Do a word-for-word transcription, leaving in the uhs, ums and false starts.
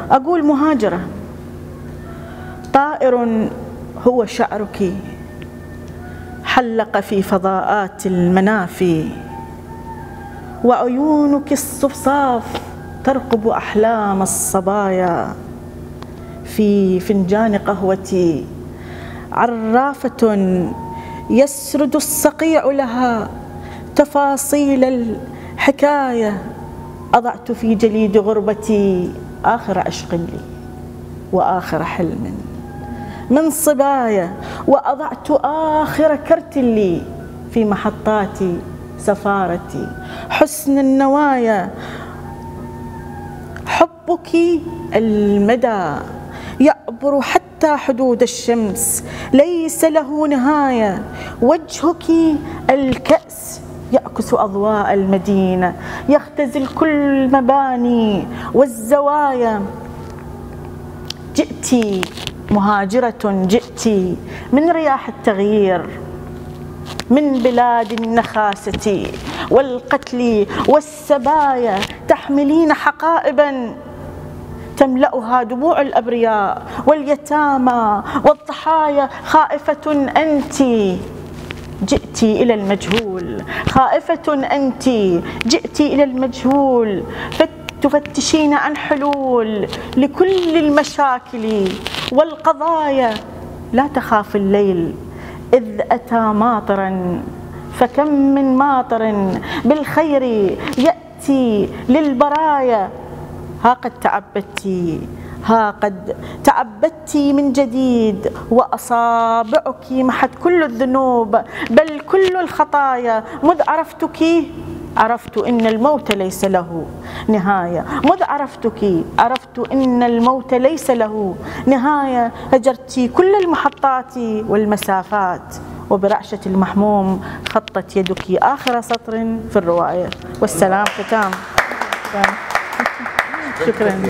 أقول مهاجرة، طائر هو شعرك حلق في فضاءات المنافي، وعيونك الصفصاف ترقب أحلام الصبايا في فنجان قهوتي، عرافة يسرد الصقيع لها تفاصيل الحكاية. أضعت في جليد غربتي آخر عشق لي وآخر حلم من صبايا، وأضعت آخر كرت لي في محطات سفارتي. حسن النوايا حبك المدى يعبر حتى حدود الشمس، ليس له نهاية. وجهك الكأس يعكس أضواء المدينة، يختزل كل المباني والزوايا. جئت مهاجرة، جئت من رياح التغيير، من بلاد النخاسة والقتل والسبايا، تحملين حقائبا تملأها دموع الأبرياء واليتامى والضحايا. خائفة أنت جئت إلى المجهول، خائفة أنت جئت إلى المجهول، تفتشين عن حلول لكل المشاكل والقضايا. لا تخاف الليل إذ أتى ماطرا، فكم من ماطر بالخير يأتي للبرايا. ها قد تعبدت، ها قد تعبدت من جديد، وأصابعك محت كل الذنوب بل كل الخطايا. مذ عرفتك عرفت إن الموت ليس له نهاية، مذ عرفتك عرفت إن الموت ليس له نهاية. هجرت كل المحطات والمسافات، وبرعشة المحموم خطت يدك آخر سطر في الرواية. والسلام ختام. شكرا.